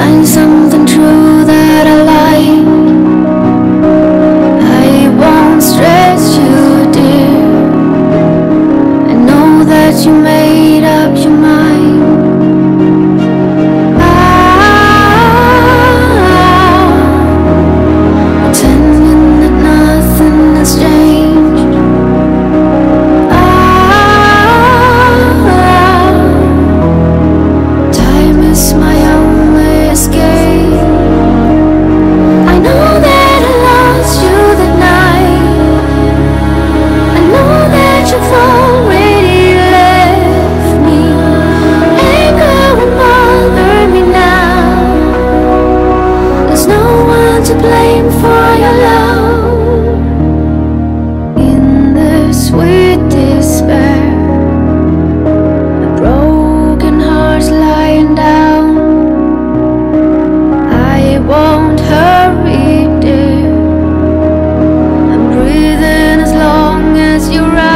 find something true that I like. I won't stress you, dear. I know that you made up your mind. Pretending that nothing has changed. Time is my only escape. I know that I lost you that night. I know that you've already left me. Anger won't bother me now. There's no one to blame for your love. In the sweet despair, a broken heart's lying down. I won't hurry, dear. I'm breathing as long as you're around.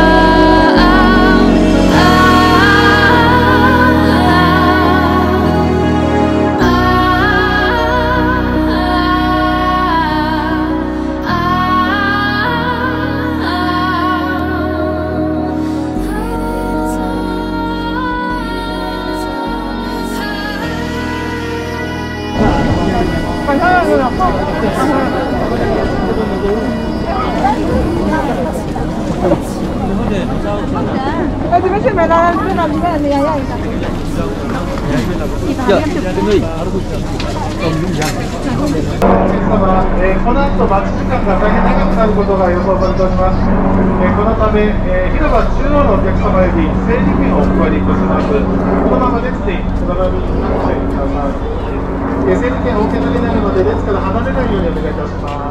この後待ち時間が大変長くなることが予想されております。このため、広場中央のお客様より整理券をお配りいたします。このまま列にお並びになってください。整理券をお受け取りになるので列から離れないようにお願いいたします。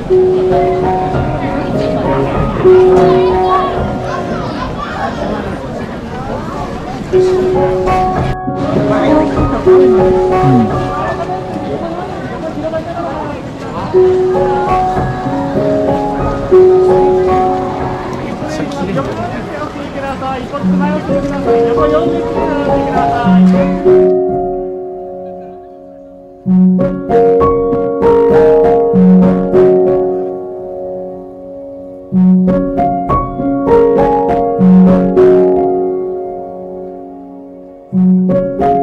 Thank you.